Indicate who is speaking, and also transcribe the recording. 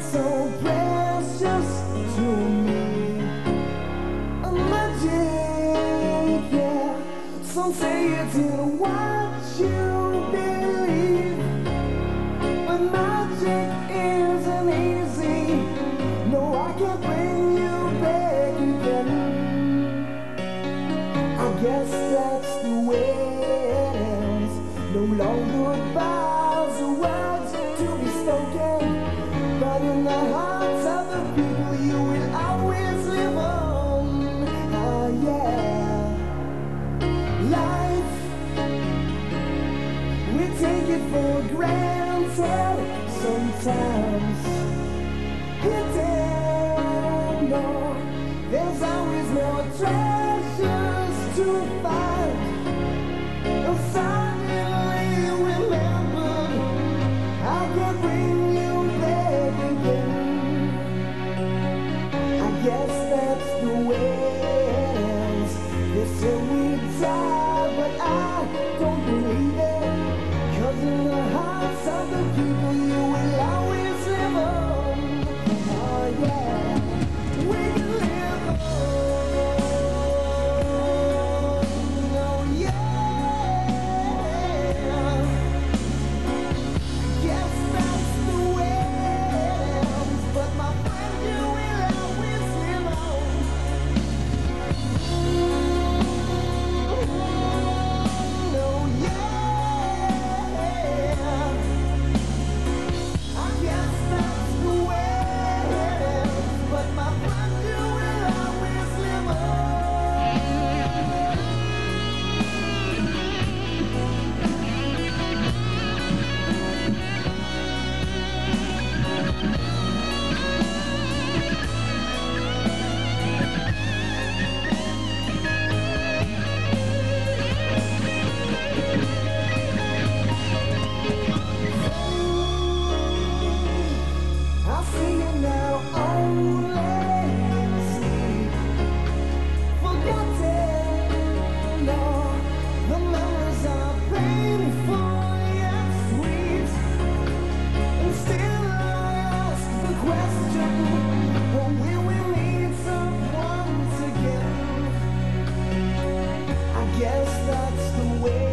Speaker 1: so precious to me. A magic, yeah. Some say it's in what you believe, but magic isn't easy. No, I can't bring you back again. I guess that's the way it ends. No long goodbyes or words to be spoken, but in the hearts of the people you will always live on. Ah, yeah. Life, we take it for granted sometimes. You don't know, there's always more treasures to find. And suddenly you remembered, I can bring you back again. I guess that's the way it ends. They say we die, but I don't believe it. 'Cause in the hearts of the people you will always live on. Oh yeah, we can live on. Oh yeah. Guess that's the way it ends. But my friend, you will always live on. Oh yeah. I guess that's the way it is, but my friend, you will always live on. I'll see you now only in sleep. Forgotten, no, the memories are painful yet sweet. And still I ask the question, will we meet someone again? I guess that's the way